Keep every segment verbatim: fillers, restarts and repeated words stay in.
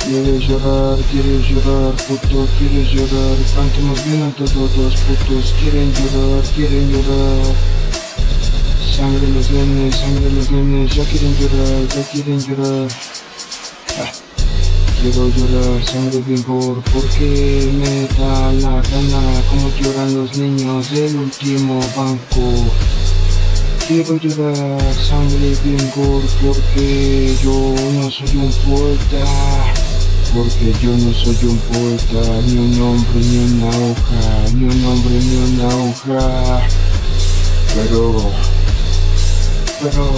Quieres llorar, quieres llorar, puto, quieres llorar. Cantemos bien alto, todos putos quieren llorar, quieren llorar. Sangre los nenes, sangre los nenes, ya quieren llorar, ya quieren llorar. Ah. Quiero llorar sangre vigor porque me da la gana, como lloran los niños del último banco. Quiero llorar sangre vigor porque yo no soy un poeta, porque yo no soy un poeta, ni un hombre ni una hoja, ni un hombre ni una hoja. Pero, pero,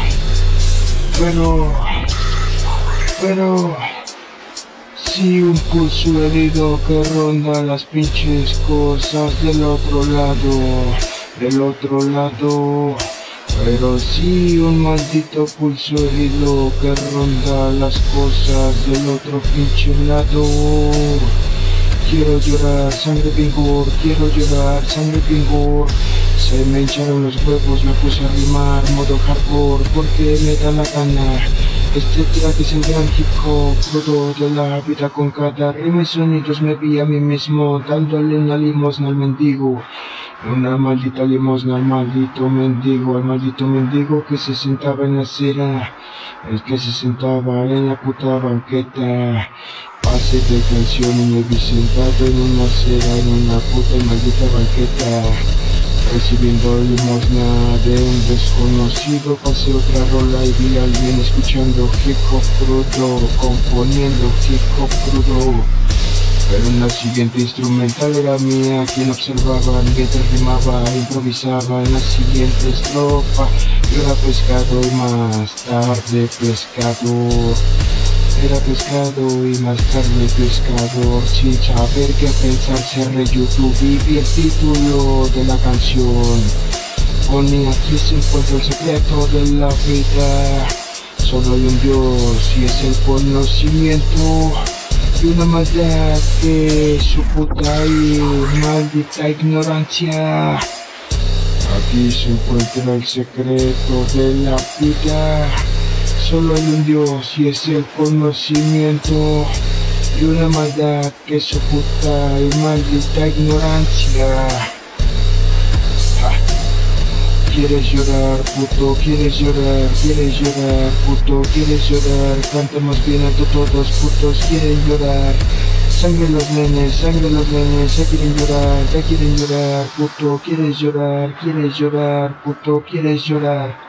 pero, pero, sí un pulso herido que ronda las pinches cosas del otro lado, del otro lado. Pero sí un maldito pulso herido que ronda las cosas del otro pinche lado. Quiero llorar sangre vigor, quiero llorar sangre vigor. Se me hincharon los huevos, me puse a rimar modo hardcore porque me da la gana. Este track es el gran hip hop, fruto de la vida. Con cada rima y sonidos me vi a mí mismo dándole una limosna al mendigo. Una maldita limosna al maldito mendigo, al maldito mendigo que se sentaba en la acera, el que se sentaba en la puta banqueta. Pase de canción y me vi sentado en una acera, en una puta y maldita banqueta, recibiendo limosna de un desconocido. Pasé otra rola y vi a alguien escuchando hip hop crudo, componiendo hip hop crudo. Pero en la siguiente instrumental era mía quien observaba mientras rimaba, improvisaba en la siguiente estrofa. Yo era pescado y más tarde pescador. Era pescado y más tarde pescador. Sin saber qué pensar cerré YouTube y vi el título de la canción. Ponía aquí se encuentra el secreto de la vida. Solo hay un Dios y es el conocimiento. Y una maldad que su puta y maldita ignorancia. Aquí se encuentra el secreto de la vida. Solo hay un Dios y es el conocimiento. Y una maldad que su puta y maldita ignorancia. Quieres llorar, puto, quieres llorar, quieres llorar, puto, quieres llorar. Cantamos bien alto, todos putos quieren llorar. Sangre los nenes, sangre los nenes, ya quieren llorar, ya quieren llorar, puto, quieres llorar, quieres llorar, puto, quieres llorar.